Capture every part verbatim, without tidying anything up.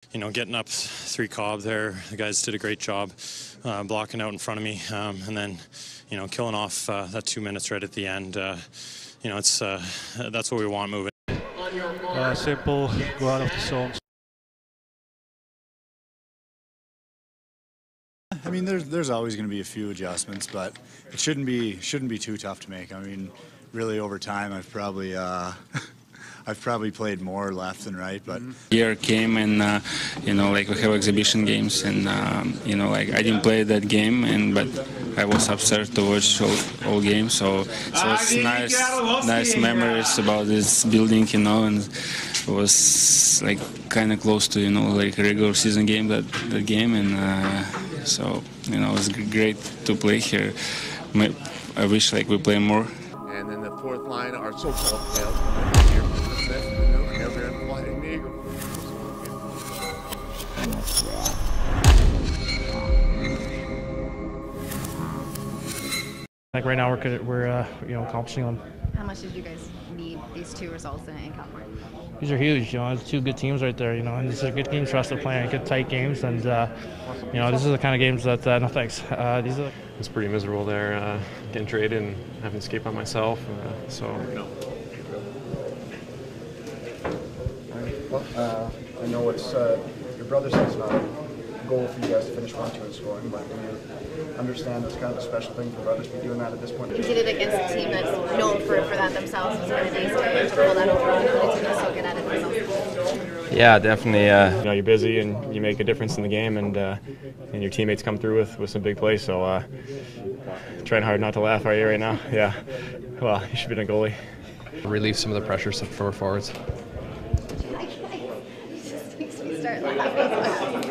you know, getting up three Cobb there, the guys did a great job uh, blocking out in front of me, um, and then, you know, killing off uh, that two minutes right at the end. Uh, you know, it's uh, that's what we want moving. Uh, simple, go out of the zone. I mean, there's there's always going to be a few adjustments, but it shouldn't be shouldn't be too tough to make. I mean, really over time, I've probably uh, I've probably played more left than right, but year came and uh, you know, like we have exhibition games, and um, you know, like I didn't play that game, and but I was upset to watch all, all games. So so it's nice nice memories about this building, you know, and it was like kind of close to, you know, like a regular season game that that game, and. Uh, So, you know, it's great to play here. I wish like we play more. And then the fourth line, our so-called help. Like right now, we're we're uh, you know, accomplishing them. How much did you guys need these two results in, in California? These are huge, you know. It's two good teams right there, you know, and these are good games for us to play, good tight games, and uh, you know, this is the kind of games that uh, no thanks. Uh, these are. It's pretty miserable there, uh, getting traded and having to escape by myself. Uh, so. Well, uh, I know it's uh, your brother says it's not a goal for you guys to finish one two in scoring, but when you understand it's kind of a special thing for brothers to be doing that at this point. You did it against a team that's known for, for that themselves. It was kind of nice to, to pull that over on a team that's so good at it themselves. Yeah, definitely. Uh, you know, you're busy and you make a difference in the game, and uh, and your teammates come through with, with some big plays. So uh, trying hard not to laugh right here right now. Yeah. Well, you should be a goalie. Relieve some of the pressure for forwards. Start laughing.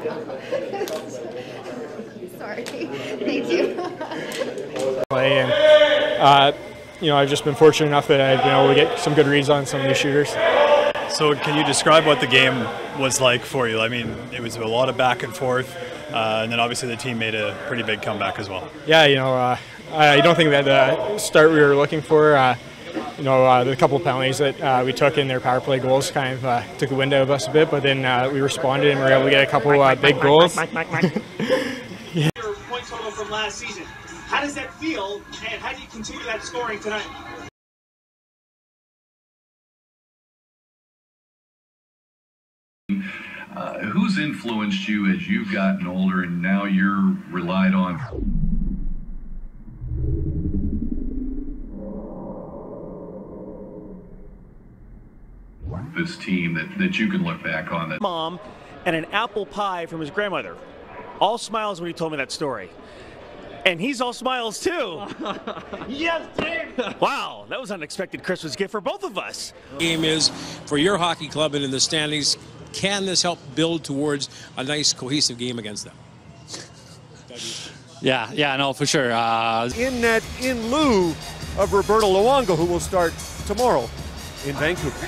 Sorry. Thank you. Play and uh, you know, I've just been fortunate enough that I've been able to get some good reads on some of these shooters. So can you describe what the game was like for you? I mean, it was a lot of back and forth, uh, and then obviously the team made a pretty big comeback as well. Yeah, you know, uh, I don't think that the start we were looking for. Uh, You know, uh, the couple of penalties that uh, we took in their power play goals kind of uh, took the wind out of us a bit, but then uh, we responded and we were able to get a couple uh, big goals. Yeah. Your point total from last season. How does that feel, and how do you continue that scoring tonight? Uh, who's influenced you as you've gotten older and now you're relied on? This team that, that you can look back on. That Mom and an apple pie from his grandmother. All smiles when he told me that story. And he's all smiles too. Yes, Dave! Wow, that was an unexpected Christmas gift for both of us. Game is for your hockey club and in the standings. Can this help build towards a nice cohesive game against them? Yeah, yeah, no, for sure. Uh, in net in lieu of Roberto Luongo, who will start tomorrow in Vancouver.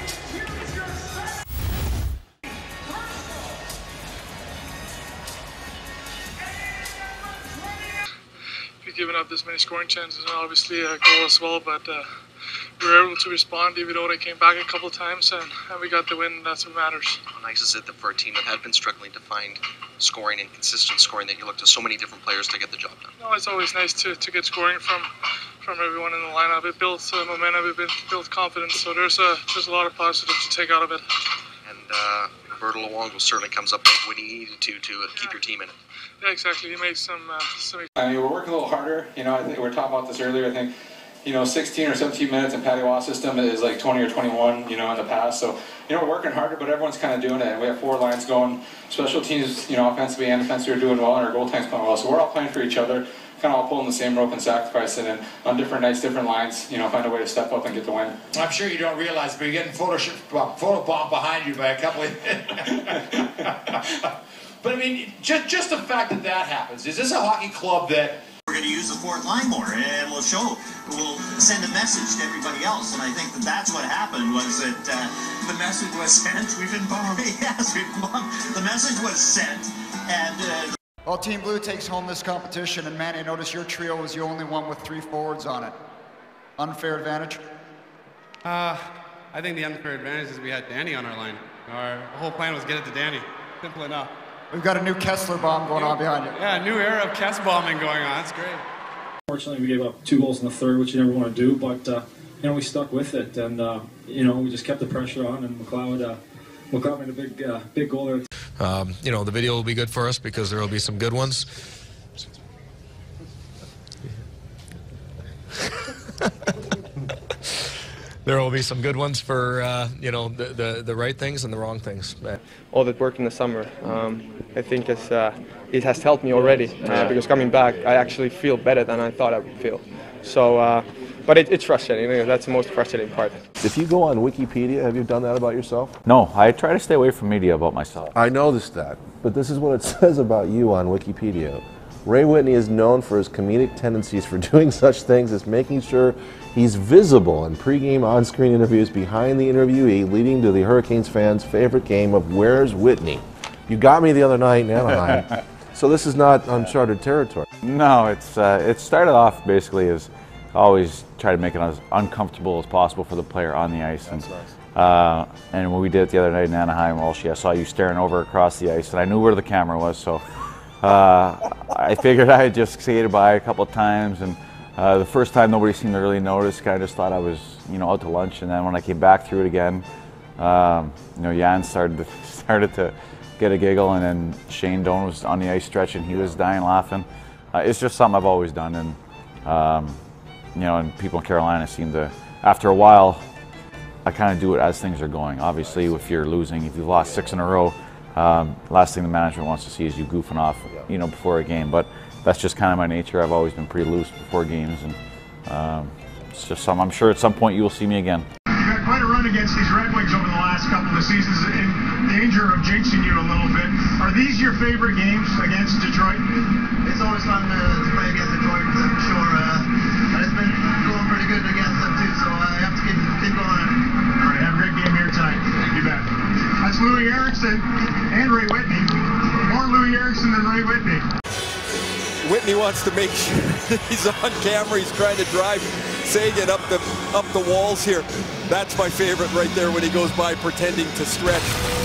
We've given up this many scoring chances, and obviously a goal as well, but uh, we were able to respond. David Ode came back a couple of times, and, and we got the win, and that's what matters. How nice is it that for a team that had been struggling to find scoring and consistent scoring, that you look to so many different players to get the job done? No, it's always nice to, to get scoring from from everyone in the lineup. It builds uh, momentum, it builds confidence, so there's a, there's a lot of positives to take out of it. And uh, Roberto Luongo certainly comes up big when he needed to to uh, keep your team in it. Yeah, exactly. He makes some... Uh, some... I mean, we're working a little harder. You know, I think we were talking about this earlier. I think, you know, sixteen or seventeen minutes in Patty Waugh's system is like twenty or twenty-one, you know, in the past. So, you know, we're working harder, but everyone's kind of doing it. And we have four lines going. Special teams, you know, offensively and defensively are doing well, and our goaltending's playing well. So we're all playing for each other, kind of all pulling the same rope and sacrificing. And on different nights, different lines, you know, find a way to step up and get the win. I'm sure you don't realize, but you're getting photo photobombed behind you by a couple of... But I mean, just just the fact that that happens. Is this a hockey club that... We're going to use the fourth line more, and we'll show, we'll send a message to everybody else, and I think that that's what happened, was that uh, the message was sent. We've been bombed. Yes, we've been bombed. The message was sent, and... Uh, well, Team Blue takes home this competition, and Manny, I noticed your trio was the only one with three forwards on it. Unfair advantage? Uh, I think the unfair advantage is we had Danny on our line. Our whole plan was get it to Danny. Simple enough. We've got a new Kessler bomb going on behind you. Yeah, a new era of Kess bombing going on. That's great. Fortunately, we gave up two goals in the third, which you never want to do, but uh, you know, we stuck with it, and uh, you know, we just kept the pressure on, and McLeod, uh, McLeod made a big, uh, big goal there. Um, you know, the video will be good for us because there will be some good ones. There will be some good ones for, uh, you know, the, the, the right things and the wrong things. All that work in the summer, um, I think it's, uh, it has helped me already uh, because coming back, I actually feel better than I thought I would feel. So, uh, but it, it's frustrating. You know, that's the most frustrating part. If you go on Wikipedia, have you done that about yourself? No, I try to stay away from media about myself. I noticed that, but this is what it says about you on Wikipedia. Ray Whitney is known for his comedic tendencies for doing such things as making sure he's visible in pregame on-screen interviews behind the interviewee, leading to the Hurricanes fans' favorite game of Where's Whitney? You got me the other night in Anaheim, so this is not uncharted territory. No, it's uh, it started off basically as always try to make it as uncomfortable as possible for the player on the ice. And, uh, and when we did it the other night in Anaheim, well, she, I saw you staring over across the ice, and I knew where the camera was, so uh, I figured I had just skated by a couple of times, and uh, the first time nobody seemed to really notice. I just thought I was, you know, out to lunch, and then when I came back through it again, um, you know, Jan started to, started to get a giggle, and then Shane Doan was on the ice stretching, he was dying laughing. Uh, it's just something I've always done, and um, you know, and people in Carolina seem to, after a while, I kind of do it as things are going. Obviously, if you're losing, if you've lost six in a row, um, last thing the management wants to see is you goofing off, you know, before a game. But that's just kind of my nature. I've always been pretty loose before games, and um, it's just some. I'm sure at some point you will see me again. You've had quite a run against these Red Wings over the last couple of seasons, in danger of jinxing you a little bit. Are these your favorite games against Detroit? It's always fun to, to play against Detroit, for sure. Uh, it's been going pretty good against them too, so I have to keep, keep going. All right, have a great game here tonight. You bet. That's Louis Eriksson and Ray Whitney. More Louis Eriksson than Ray Whitney. Whitney wants to make sure he's on camera. He's trying to drive Seguin up the up the walls here. That's my favorite right there when he goes by pretending to stretch.